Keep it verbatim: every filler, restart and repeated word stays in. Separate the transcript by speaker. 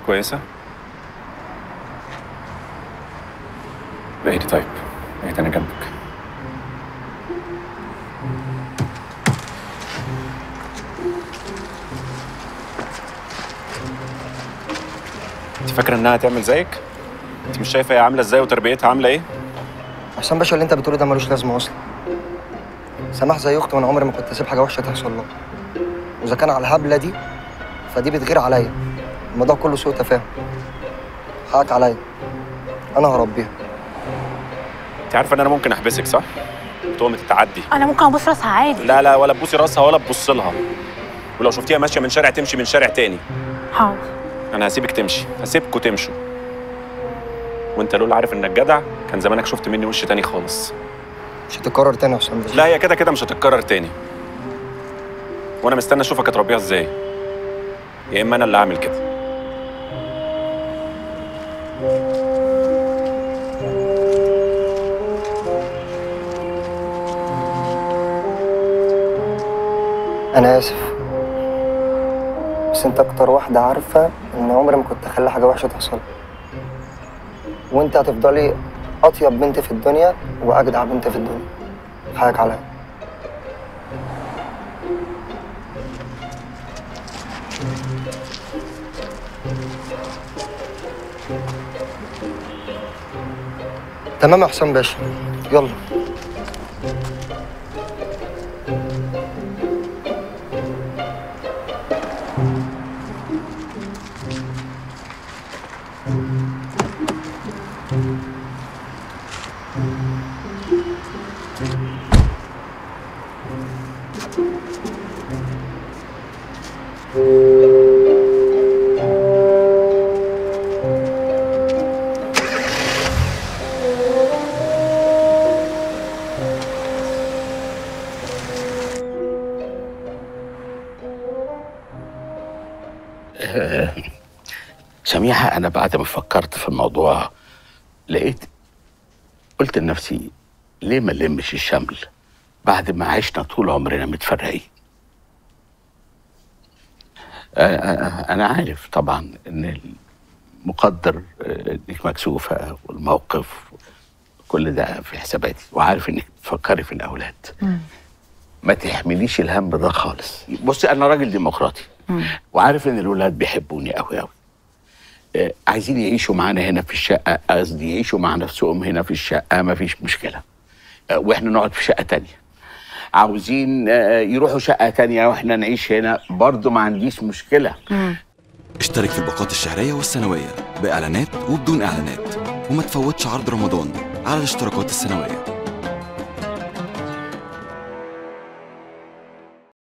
Speaker 1: كويسه؟ بقيتي طيب، بقيت انا جنبك. انت فاكره انها هتعمل زيك؟ انت مش شايفه هي عامله ازاي وتربيتها عامله ايه؟
Speaker 2: حسام باشا اللي انت بتقوله ده ملوش لازمه اصلا. سماح زي اختي وانا عمري ما كنت اسيب حاجه وحشه تحصل لها. واذا كان على الهبله دي فدي بتغير عليا. الموضوع كله سوء تفاهم. حقك عليا، انا هربيها.
Speaker 1: انت عارفه ان انا ممكن احبسك صح؟ تقومي تتعدي.
Speaker 3: انا ممكن ابوس راسها عادي.
Speaker 1: لا لا، ولا تبوسي راسها ولا تبص لها. ولو شفتيها ماشيه من شارع تمشي من شارع تاني.
Speaker 3: حاضر.
Speaker 1: انا هسيبك تمشي، هسيبكوا تمشوا. وانت لولا عارف انك جدع كان زمانك شفت مني وش تاني خالص.
Speaker 2: مش هتتكرر تاني يا حسام باشا.
Speaker 1: لا هي كده كده مش هتتكرر تاني. وانا مستني اشوفك هتربيها ازاي. يا اما انا اللي هعمل كده.
Speaker 2: انا اسف، بس انت اكتر واحده عارفه ان عمري ما كنت اخلي حاجه وحشه تحصل. وانت هتفضلي اطيب بنت في الدنيا واجدع بنت في الدنيا. حقك عليا. تمام يا حسام باشا، يلا.
Speaker 4: سميحة، أنا بعد ما فكرت في الموضوع لقيت قلت لنفسي ليه ما نلمش الشمل بعد ما عشنا طول عمرنا متفرقين. أنا عارف طبعا إن المقدر إنك مكسوفة والموقف كل ده في حساباتي، وعارف إنك بتفكري في الأولاد. م. ما تحمليش الهم ده خالص. بصي أنا راجل ديمقراطي م. وعارف إن الأولاد بيحبوني أوي أوي. عايزين يعيشوا معانا هنا في الشقة، قصدي يعيشوا مع نفسهم هنا في الشقة، مفيش مشكلة. واحنا نقعد في شقة تانية. عاوزين يروحوا شقة تانية واحنا نعيش هنا، برضو ما عنديش مشكلة.
Speaker 5: مم. اشترك في الباقات الشهرية والسنوية بإعلانات وبدون إعلانات، وما تفوتش عرض رمضان على الاشتراكات السنوية.